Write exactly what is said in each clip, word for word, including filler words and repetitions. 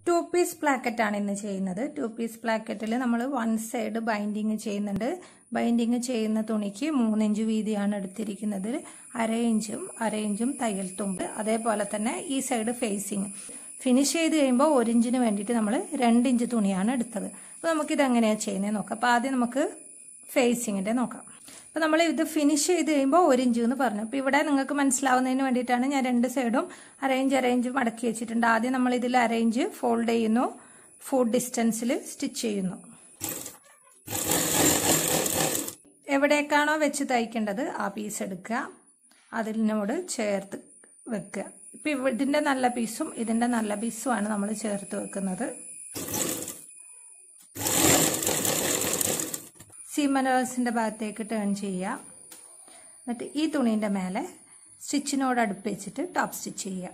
To piece placket ആണ് ഇന്ന് ചെയ്യുന്നത്. ടു പീസ് പ്ലാക്കറ്റിൽ നമ്മൾ വൺ സൈഡ് ബൈൻഡിങ് ചെയ്യുന്നുണ്ട്. ബൈൻഡിങ് ചെയ്യുന്ന തുണിക്ക് മൂന്നിഞ്ച് വീതിയാണ് എടുത്തിരിക്കുന്നത്. അര ഇഞ്ചും അര ഇഞ്ചും തയ്യൽ തുമ്പ്, അതേപോലെ തന്നെ ഈ സൈഡ് ഫേസിങ്. ഫിനിഷ് ചെയ്ത് കഴിയുമ്പോൾ ഒരു ഇഞ്ചിന് വേണ്ടിയിട്ട് നമ്മൾ രണ്ട് ഇഞ്ച് തുണിയാണ് എടുത്തത്. അപ്പോൾ നമുക്കിത് എങ്ങനെയാണ് ചെയ്യുന്നത് നോക്കാം. അപ്പോൾ ആദ്യം നമുക്ക് ഫേസിങ്ങിൻ്റെ നോക്കാം. അപ്പോൾ നമ്മൾ ഇത് ഫിനിഷ് ചെയ്ത് കഴിയുമ്പോൾ ഒരു ഇഞ്ച് എന്ന് പറഞ്ഞു. അപ്പോൾ ഇവിടെ നിങ്ങൾക്ക് മനസ്സിലാവുന്നതിന് വേണ്ടിയിട്ടാണ് ഞാൻ രണ്ട് സൈഡും അരയിഞ്ച് അരയിഞ്ച് മടക്കി വെച്ചിട്ടുണ്ട്. ആദ്യം നമ്മൾ ഇതിൽ അരയിഞ്ച് ഫോൾഡ് ചെയ്യുന്നു, ഫുഡ് ഡിസ്റ്റൻസിൽ സ്റ്റിച്ച് ചെയ്യുന്നു. എവിടേക്കാണോ വെച്ച് തയ്ക്കേണ്ടത് ആ പീസ് എടുക്കുക, അതിനോട് ചേർത്ത് വെക്കുക. ഇപ്പം ഇതിൻ്റെ നല്ല പീസും ഇതിൻ്റെ നല്ല പീസുമാണ് നമ്മൾ ചേർത്ത് വെക്കുന്നത്. സീമനേഴ്സിൻ്റെ ഭാഗത്തേക്ക് ടേൺ ചെയ്യുക. എന്നിട്ട് ഈ തുണീൻ്റെ മേലെ സ്റ്റിച്ചിനോട് അടുപ്പിച്ചിട്ട് ടോപ്പ് സ്റ്റിച്ച് ചെയ്യുക.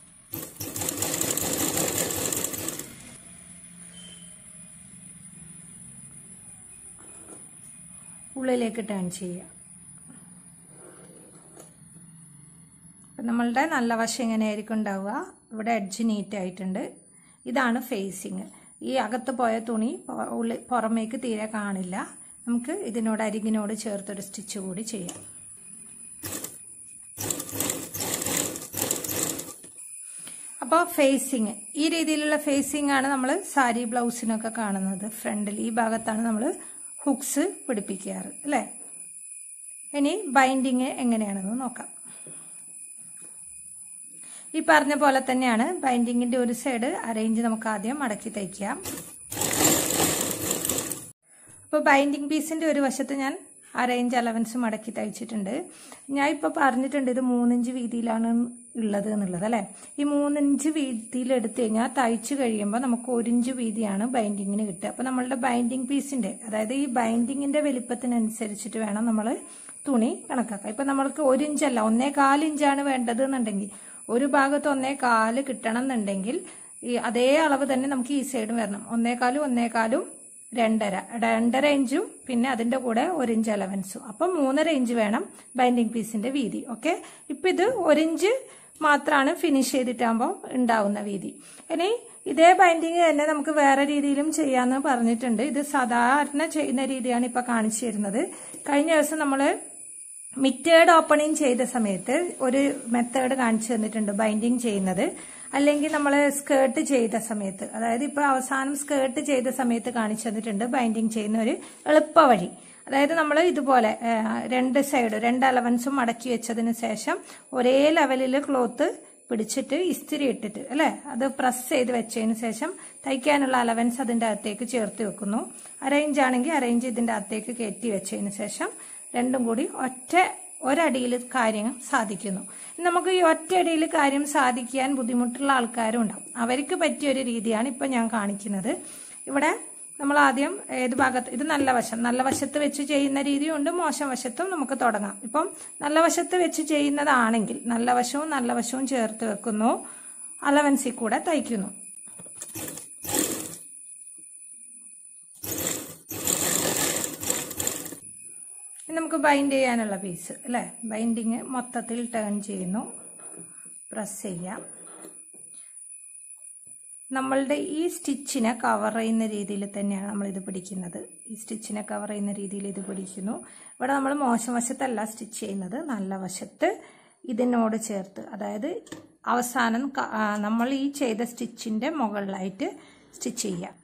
ഉള്ളിലേക്ക് ടേൺ ചെയ്യുക. അപ്പം നമ്മളുടെ നല്ല വശം എങ്ങനെയായിരിക്കും ഉണ്ടാവുക? ഇവിടെ എഡ്ജ് നീറ്റ് ആയിട്ടുണ്ട്. ഇതാണ് ഫേസിങ്. ഈ അകത്ത് പോയ തുണി ഉള്ളിൽ പുറമേക്ക് തീരെ കാണില്ല. നമുക്ക് ഇതിനോട് അരികിനോട് ചേർത്തൊരു സ്റ്റിച്ച് കൂടി ചെയ്യാം. അപ്പോൾ ഫേസിങ്, ഈ രീതിയിലുള്ള ഫേസിങ് ആണ് നമ്മൾ സാരി ബ്ലൗസിനൊക്കെ കാണുന്നത്. ഫ്രണ്ടിൽ ഈ ഭാഗത്താണ് നമ്മൾ ഹുക്സ് പിടിപ്പിക്കാറ് അല്ലേ. ഇനി ബൈൻഡിങ് എങ്ങനെയാണെന്ന് നോക്കാം. ഈ പറഞ്ഞ പോലെ തന്നെയാണ് ബൈൻഡിങ്ങിന്റെ ഒരു സൈഡ് അരയിഞ്ച് നമുക്ക് ആദ്യം മടക്കി തയ്ക്കാം. ഇപ്പോൾ ബൈൻഡിങ് പീസിന്റെ ഒരു വശത്ത് ഞാൻ അരയിഞ്ച് അലവൻസ് മടക്കി തയ്ച്ചിട്ടുണ്ട്. ഞാൻ ഇപ്പോൾ പറഞ്ഞിട്ടുണ്ട് ഇത് മൂന്നിഞ്ച് വീതിയിലാണ് ഉള്ളത് എന്നുള്ളത് അല്ലേ. ഈ മൂന്നിഞ്ച് വീതിയിൽ എടുത്തു കഴിഞ്ഞാൽ തയ്ച്ചു കഴിയുമ്പോൾ നമുക്ക് ഒരിഞ്ച് വീതിയാണ് ബൈൻഡിങ്ങിന് കിട്ടുക. അപ്പോൾ നമ്മളുടെ ബൈൻഡിങ് പീസിന്റെ, അതായത് ഈ ബൈൻഡിങ്ങിന്റെ വലിപ്പത്തിനനുസരിച്ചിട്ട് വേണം നമ്മൾ തുണി കണക്കാക്കാം. ഇപ്പം നമ്മൾക്ക് ഒരു ഇഞ്ചല്ല ഒന്നേ കാലിഞ്ചാണ് വേണ്ടത് എന്നുണ്ടെങ്കിൽ, ഒരു ഭാഗത്ത് ഒന്നേ കാല് കിട്ടണം എന്നുണ്ടെങ്കിൽ ഈ അതേ അളവ് തന്നെ നമുക്ക് ഈ സൈഡും വരണം. ഒന്നേകാലും ഒന്നേകാലും രണ്ടര രണ്ടര ഇഞ്ചും പിന്നെ അതിന്റെ കൂടെ ഒരു ഇഞ്ച് അലവൻസും. അപ്പം മൂന്നര ഇഞ്ച് വേണം ബൈൻഡിങ് പീസിന്റെ വീതി. ഓക്കെ, ഇപ്പം ഇത് ഒരിഞ്ച് മാത്രമാണ് ഫിനിഷ് ചെയ്തിട്ടാകുമ്പോൾ ഉണ്ടാവുന്ന വീതി. ഇനി ഇതേ ബൈൻഡിങ് തന്നെ നമുക്ക് വേറെ രീതിയിലും ചെയ്യാമെന്ന് പറഞ്ഞിട്ടുണ്ട്. ഇത് സാധാരണ ചെയ്യുന്ന രീതിയാണ് ഇപ്പൊ കാണിച്ചു തരുന്നത്. കഴിഞ്ഞ ദിവസം നമ്മള് മിറ്റേഡ് ഓപ്പണിങ് ചെയ്ത സമയത്ത് ഒരു മെത്തേഡ് കാണിച്ചു തന്നിട്ടുണ്ട് ബൈൻഡിങ് ചെയ്യുന്നത്. അല്ലെങ്കിൽ നമ്മൾ സ്കേർട്ട് ചെയ്ത സമയത്ത്, അതായത് ഇപ്പൊ അവസാനം സ്കേർട്ട് ചെയ്ത സമയത്ത് കാണിച്ചു തന്നിട്ടുണ്ട് ബൈൻഡിങ് ചെയ്യുന്ന ഒരു എളുപ്പ വഴി. അതായത് നമ്മൾ ഇതുപോലെ രണ്ട് സൈഡ് രണ്ട് അലവൻസും മടക്കി വെച്ചതിന് ശേഷം ഒരേ ലെവലിൽ ക്ലോത്ത് പിടിച്ചിട്ട് ഇസ്തിരി ഇട്ടിട്ട് അല്ലെ അത് പ്രസ് ചെയ്ത് വെച്ചതിന് ശേഷം തയ്ക്കാനുള്ള അലവൻസ് അതിന്റെ അകത്തേക്ക് ചേർത്ത് വെക്കുന്നു. അരയിഞ്ച് ആണെങ്കിൽ അരയിഞ്ച് ഇതിന്റെ അകത്തേക്ക് കയറ്റി വെച്ചതിന് ശേഷം രണ്ടും കൂടി ഒറ്റ ഒരടിയിൽ കാര്യം സാധിക്കുന്നു. നമുക്ക് ഈ ഒറ്റയടിയിൽ കാര്യം സാധിക്കാൻ ബുദ്ധിമുട്ടുള്ള ആൾക്കാരും ഉണ്ടാവും. അവർക്ക് പറ്റിയൊരു രീതിയാണ് ഇപ്പൊ ഞാൻ കാണിക്കുന്നത്. ഇവിടെ നമ്മൾ ആദ്യം ഏത് ഭാഗത്ത്, ഇത് നല്ല വശം, നല്ല വശത്ത് വെച്ച് ചെയ്യുന്ന രീതിയുണ്ട്, മോശം വശത്തും നമുക്ക് തുടങ്ങാം. ഇപ്പം നല്ല വശത്ത് വെച്ച് ചെയ്യുന്നതാണെങ്കിൽ നല്ല വശവും നല്ല വശവും ചേർത്ത് വെക്കുന്നു, അലവൻസിൽ കൂടെ തയ്ക്കുന്നു. നമുക്ക് ബൈൻഡ് ചെയ്യാനുള്ള പീസ് അല്ലെ, ബൈൻഡിങ് മൊത്തത്തിൽ ടേൺ ചെയ്യുന്നു, പ്രസ് ചെയ്യാം. നമ്മളുടെ ഈ സ്റ്റിച്ചിനെ കവർ ചെയ്യുന്ന രീതിയിൽ തന്നെയാണ് നമ്മൾ ഇത് പിടിക്കുന്നത്. ഈ സ്റ്റിച്ചിനെ കവർ ചെയ്യുന്ന രീതിയിൽ ഇത് പിടിക്കുന്നു. ഇവിടെ നമ്മൾ മോശം വശത്തല്ല സ്റ്റിച്ച് ചെയ്യുന്നത്, നല്ല വശത്ത് ഇതിനോട് ചേർത്ത്, അതായത് അവസാനം നമ്മൾ ഈ ചെയ്ത സ്റ്റിച്ചിന്റെ മുകളിലായിട്ട് സ്റ്റിച്ച് ചെയ്യാം.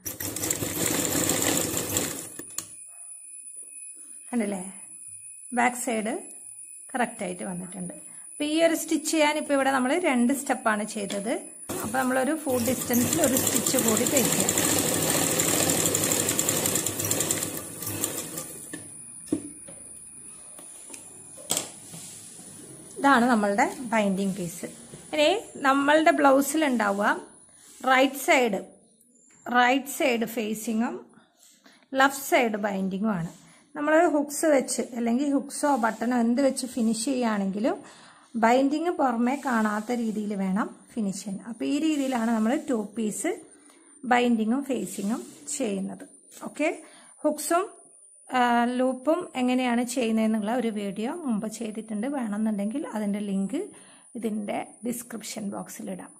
കണ്ടില്ലേ, ബാക്ക് സൈഡ് കറക്റ്റ് ആയിട്ട് വന്നിട്ടുണ്ട്. അപ്പൊ ഈ ഒരു സ്റ്റിച്ച് ചെയ്യാൻ ഇപ്പൊ ഇവിടെ നമ്മൾ രണ്ട് സ്റ്റെപ്പാണ് ചെയ്തത്. അപ്പൊ നമ്മളൊരു ഫുൾ ഡിസ്റ്റൻസിൽ ഒരു സ്റ്റിച്ച് കൂടി തയ്ക്കുക. ഇതാണ് നമ്മളുടെ ബൈൻഡിങ് പീസ്. ഇനി നമ്മളുടെ ബ്ലൗസിൽ ഉണ്ടാവുക റൈറ്റ് സൈഡ് റൈറ്റ് സൈഡ് ഫേസിങ്ങും ലെഫ്റ്റ് സൈഡ് ബൈൻഡിങ്ങും ആണ്. നമ്മൾ ഹുക്സ് വെച്ച് അല്ലെങ്കിൽ ഹുക്സോ ബട്ടണോ എന്ത് വെച്ച് ഫിനിഷ് ചെയ്യുകയാണെങ്കിലും ബൈൻഡിങ് പുറമേ കാണാത്ത രീതിയിൽ വേണം ഫിനിഷ് ചെയ്യാൻ. അപ്പോൾ ഈ രീതിയിലാണ് നമ്മൾ ടു പീസ് ബൈൻഡിങ്ങും ഫേസിങ്ങും ചെയ്യുന്നത്. ഓക്കെ, ഹുക്സും ലൂപ്പും എങ്ങനെയാണ് ചെയ്യുന്നതെന്നുള്ള ഒരു വീഡിയോ മുമ്പ് ചെയ്തിട്ടുണ്ട്. വേണമെന്നുണ്ടെങ്കിൽ അതിൻ്റെ ലിങ്ക് ഇതിൻ്റെ ഡിസ്ക്രിപ്ഷൻ ബോക്സിലിടാം.